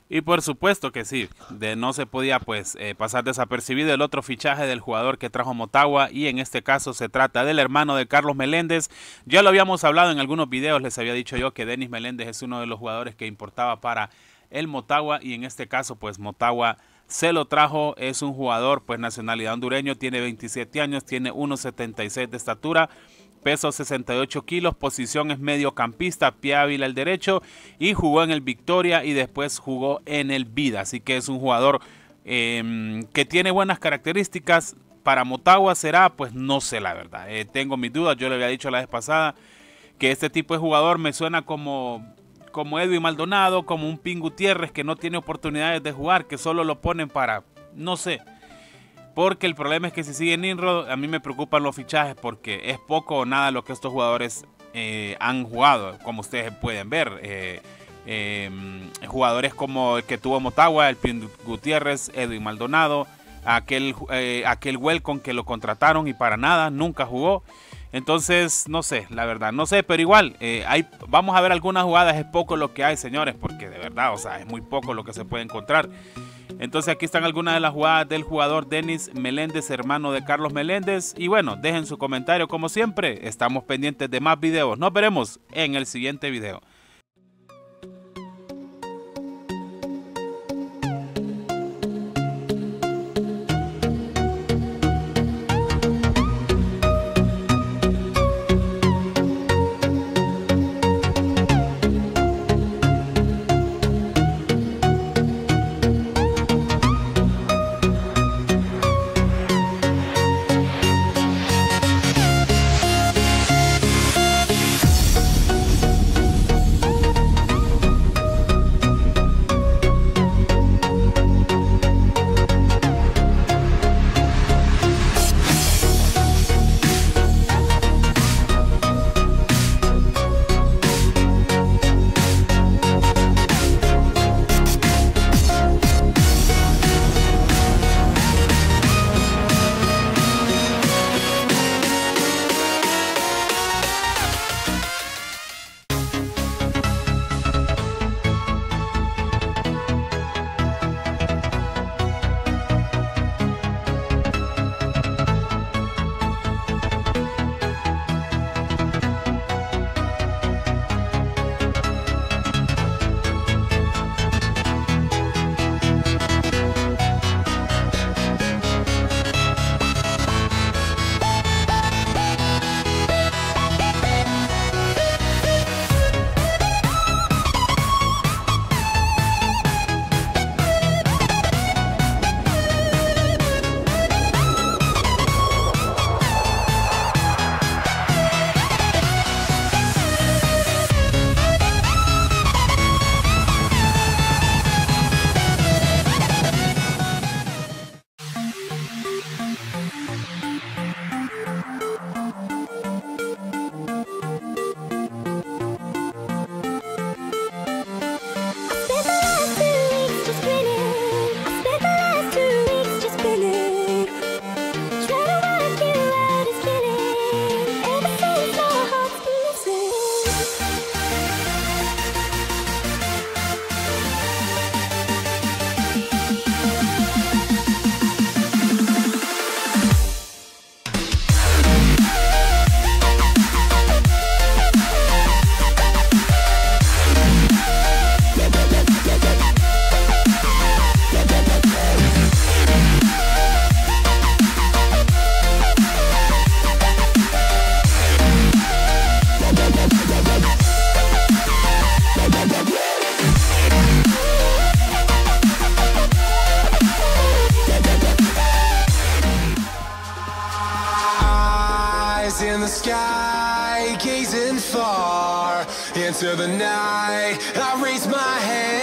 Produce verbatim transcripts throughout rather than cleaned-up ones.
Y por supuesto que sí, de no se podía pues eh, pasar desapercibido el otro fichaje del jugador que trajo Motagua, y en este caso se trata del hermano de Carlos Meléndez. Ya lo habíamos hablado en algunos videos, les había dicho yo que Denis Meléndez es uno de los jugadores que importaba para el Motagua, y en este caso pues Motagua se lo trajo. Es un jugador pues nacionalidad hondureño, tiene veintisiete años, tiene uno setenta y seis de estatura, peso sesenta y ocho kilos, posición es mediocampista, pie hábil al derecho, y jugó en el Victoria y después jugó en el Vida. Así que es un jugador eh, que tiene buenas características. Para Motagua será, pues no sé la verdad. Eh, tengo mis dudas, yo le había dicho la vez pasada que este tipo de jugador me suena como, como Edwin Maldonado, como un Pin Gutiérrez que no tiene oportunidades de jugar, que solo lo ponen para, no sé. Porque el problema es que si sigue Nimrod, a mí me preocupan los fichajes, porque es poco o nada lo que estos jugadores eh, han jugado, como ustedes pueden ver. Eh, eh, jugadores como el que tuvo Motagua, el Pin Gutiérrez, Edwin Maldonado, aquel, eh, aquel Welcome que lo contrataron y para nada, nunca jugó. Entonces, no sé, la verdad, no sé, pero igual, eh, hay, vamos a ver algunas jugadas, es poco lo que hay, señores, porque de verdad, o sea, es muy poco lo que se puede encontrar. Entonces aquí están algunas de las jugadas del jugador Denis Meléndez, hermano de Carlos Meléndez. Y bueno, dejen su comentario como siempre. Estamos pendientes de más videos. Nos veremos en el siguiente video. In the sky, gazing far into the night, I raise my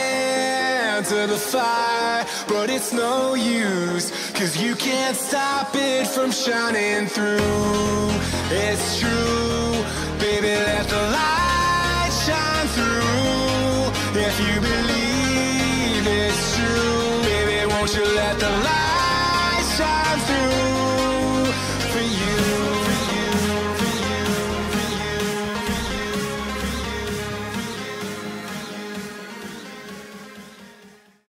hand to the fire, but it's no use, cause you can't stop it from shining through. It's true, baby, let the light shine through. If you believe it's true, baby, won't you let the light shine through.